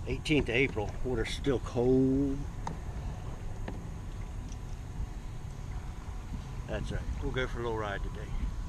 18th of April. Water's still cold. That's right. We'll go for a little ride today.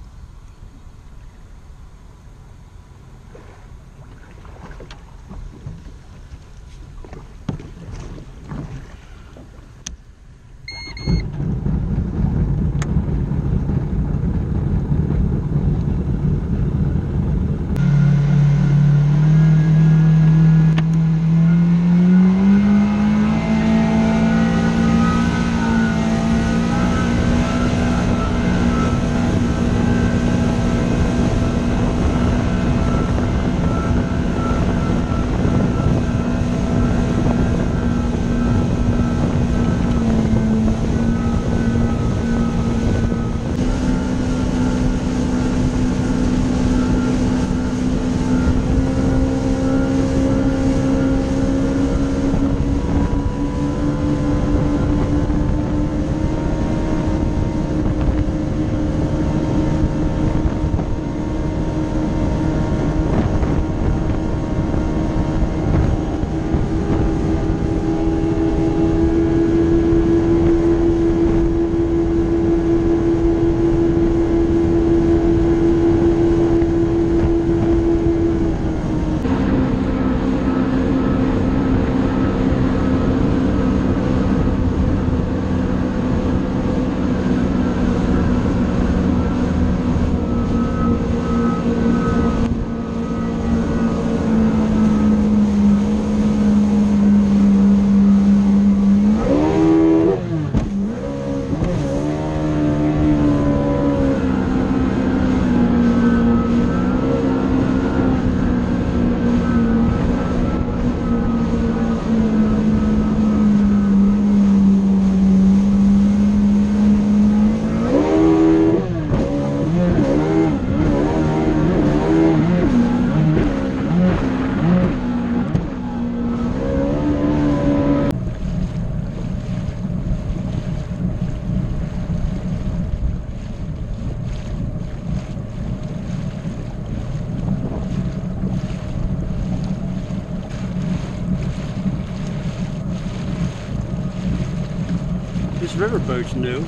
This riverboat's new.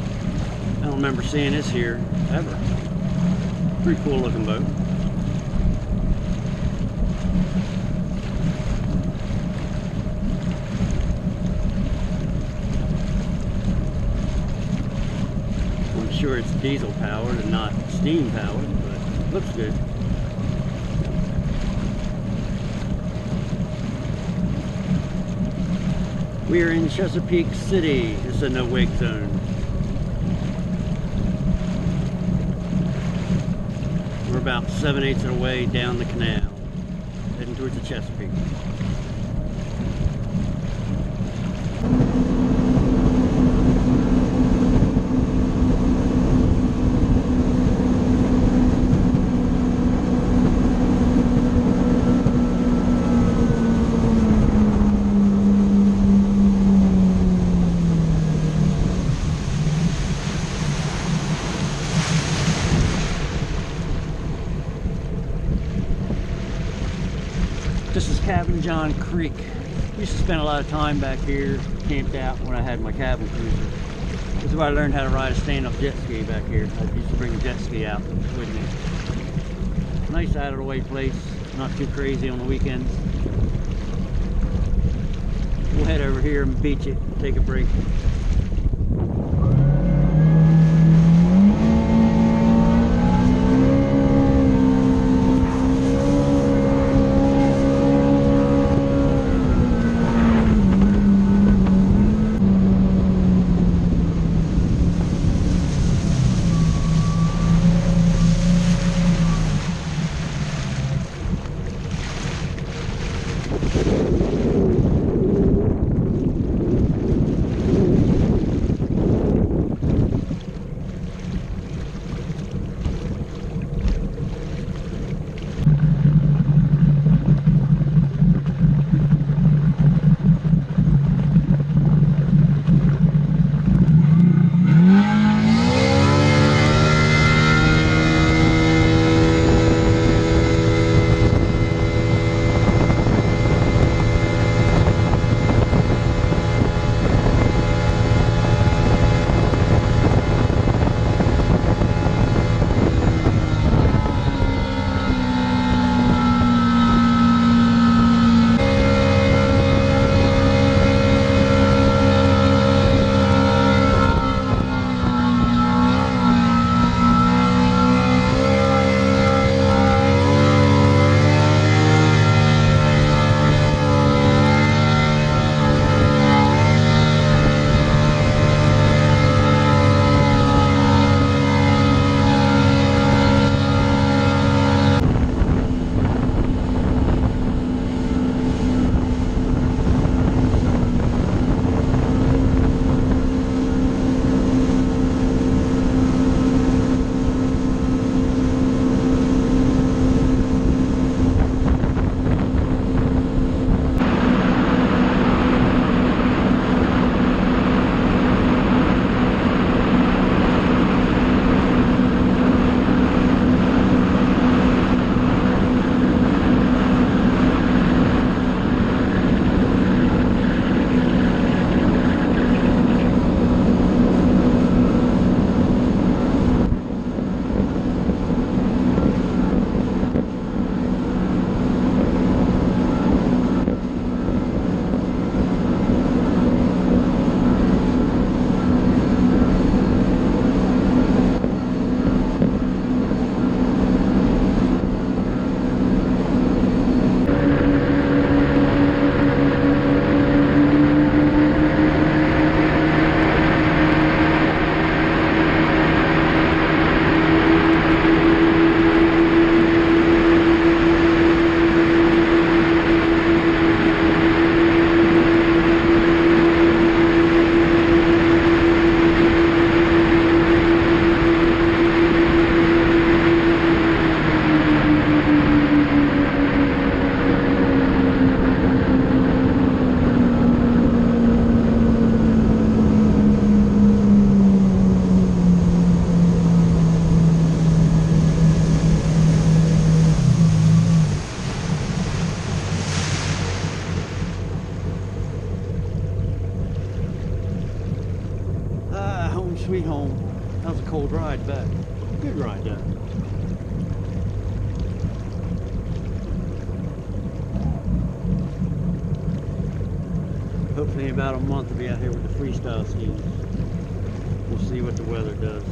I don't remember seeing this here ever. Pretty cool looking boat. I'm sure it's diesel powered and not steam powered, but it looks good. We are in Chesapeake City. It's a no-wake zone. We're about 7/8 of the way down the canal, heading towards the Chesapeake. This is Cabin John Creek. Used to spend a lot of time back here, camped out when I had my cabin cruiser. This is where I learned how to ride a stand-up jet ski back here. I used to bring a jet ski out with me. Nice out-of-the-way place, not too crazy on the weekends. We'll head over here and beach it, take a break. That was a cold ride back. Good ride though. Hopefully in about a month we'll be out here with the freestyle skis. We'll see what the weather does.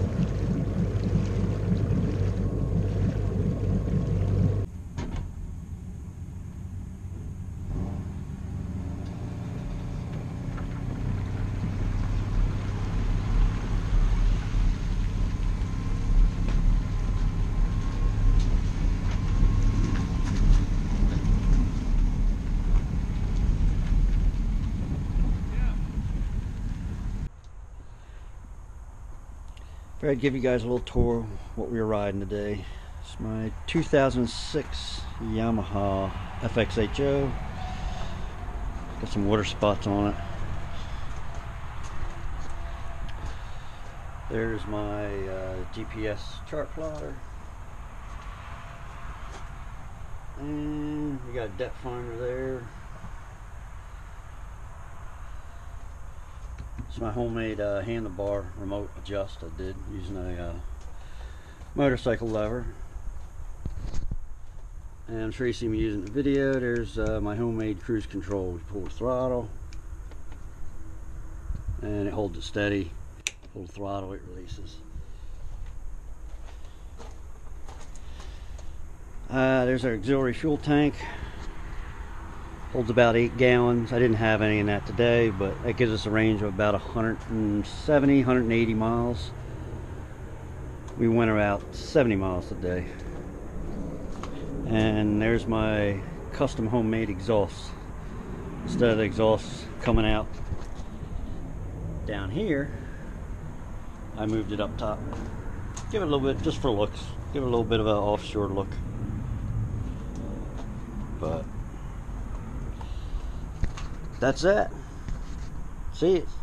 I'd give you guys a little tour of what we were riding today. It's my 2006 Yamaha FXHO. Got some water spots on it. There's my GPS chart plotter. And we got a depth finder there. It's my homemade handlebar remote adjust I did using a motorcycle lever. And I'm sure you see me using the video. There's my homemade cruise control. We pull the throttle and it holds it steady. Pull the throttle, it releases. There's our auxiliary fuel tank. Holds about 8 gallons. I didn't have any in that today, but that gives us a range of about 170, 180 miles. We went about 70 miles today. And there's my custom homemade exhaust. Instead of the exhaust coming out down here, I moved it up top. Give it a little bit, just for looks. Give it a little bit of an offshore look. But that's it. See it.